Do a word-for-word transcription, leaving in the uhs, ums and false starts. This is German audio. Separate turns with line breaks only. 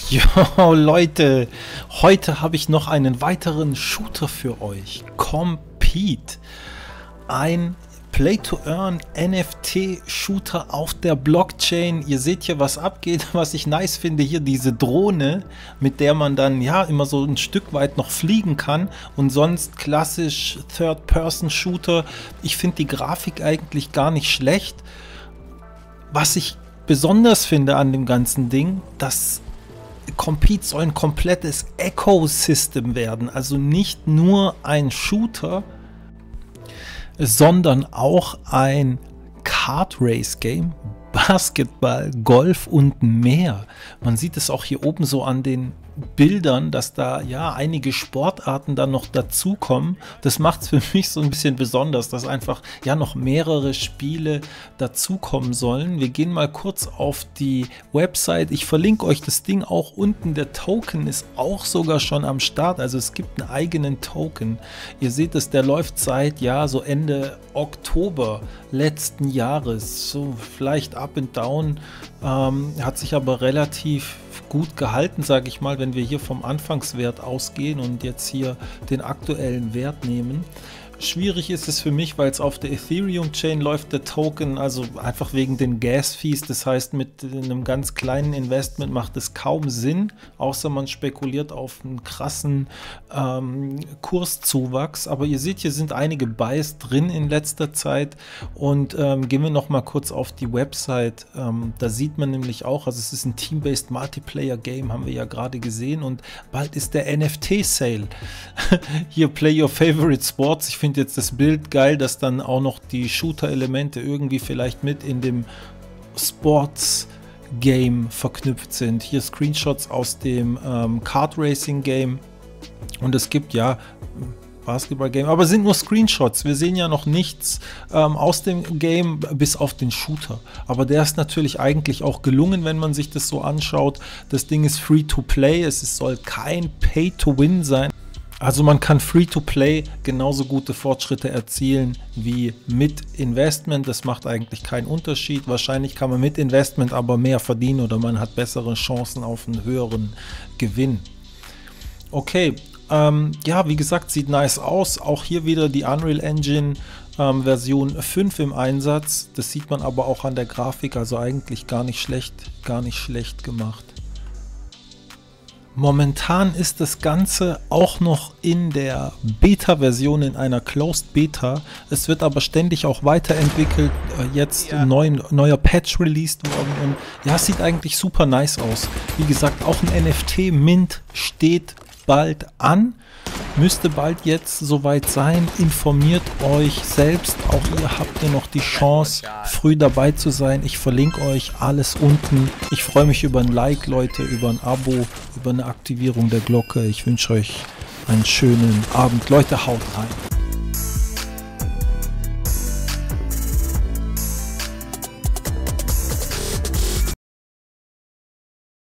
Jo, Leute, heute habe ich noch einen weiteren Shooter für euch. Compete. Ein Play-to-Earn N F T-Shooter auf der Blockchain. Ihr seht hier, was abgeht. Was ich nice finde, hier diese Drohne, mit der man dann ja immer so ein Stück weit noch fliegen kann. Und sonst klassisch Third-Person-Shooter. Ich finde die Grafik eigentlich gar nicht schlecht. Was ich besonders finde an dem ganzen Ding, dass Compete soll ein komplettes Ecosystem werden, also nicht nur ein Shooter, sondern auch ein Kart Race Game, Basketball, Golf und mehr. Man sieht es auch hier oben so an den Bildern, dass da ja einige Sportarten dann noch dazukommen. Das macht es für mich so ein bisschen besonders, dass einfach ja noch mehrere Spiele dazukommen sollen. Wir gehen mal kurz auf die Website. Ich verlinke euch das Ding auch unten. Der Token ist auch sogar schon am Start. Also es gibt einen eigenen Token. Ihr seht es, der läuft seit ja so Ende Oktober letzten Jahres. So vielleicht up and down. Ähm, hat sich aber relativ gut gehalten, sage ich mal, wenn wir hier vom Anfangswert ausgehen und jetzt hier den aktuellen Wert nehmen. Schwierig ist es für mich, weil es auf der Ethereum-Chain läuft, der Token, also einfach wegen den Gas-Fees. Das heißt, mit einem ganz kleinen Investment macht es kaum Sinn, außer man spekuliert auf einen krassen ähm, Kurszuwachs. Aber ihr seht, hier sind einige Buys drin in letzter Zeit. Und ähm, gehen wir noch mal kurz auf die Website. Ähm, da sieht man nämlich auch, also es ist ein Team-Based Multiplayer-Game, haben wir ja gerade gesehen. Und bald ist der N F T-Sale. Hier Play Your Favorite Sports. Ich finde jetzt das Bild geil, dass dann auch noch die Shooter-Elemente irgendwie vielleicht mit in dem Sports-Game verknüpft sind. Hier Screenshots aus dem ähm, Kart-Racing-Game und es gibt ja Basketball-Game, aber sind nur Screenshots. Wir sehen ja noch nichts ähm, aus dem Game bis auf den Shooter. Aber der ist natürlich eigentlich auch gelungen, wenn man sich das so anschaut. Das Ding ist Free-to-Play, es ist, soll kein Pay-to-Win sein. Also man kann Free-to-Play genauso gute Fortschritte erzielen wie mit Investment. Das macht eigentlich keinen Unterschied. Wahrscheinlich kann man mit Investment aber mehr verdienen oder man hat bessere Chancen auf einen höheren Gewinn. Okay, ähm, ja, wie gesagt, sieht nice aus. Auch hier wieder die Unreal Engine ähm, Version fünf im Einsatz. Das sieht man aber auch an der Grafik, also eigentlich gar nicht schlecht, gar nicht schlecht gemacht. Momentan ist das Ganze auch noch in der Beta-Version, in einer Closed Beta. Es wird aber ständig auch weiterentwickelt. Jetzt ein neuen, neuer Patch released worden. Und ja, es sieht eigentlich super nice aus. Wie gesagt, auch ein N F T-Mint steht bald an. Müsste bald jetzt soweit sein. Informiert euch selbst. Auch ihr habt hier noch die Chance, früh dabei zu sein. Ich verlinke euch alles unten. Ich freue mich über ein Like, Leute, über ein Abo, über eine Aktivierung der Glocke. Ich wünsche euch einen schönen Abend. Leute, haut rein.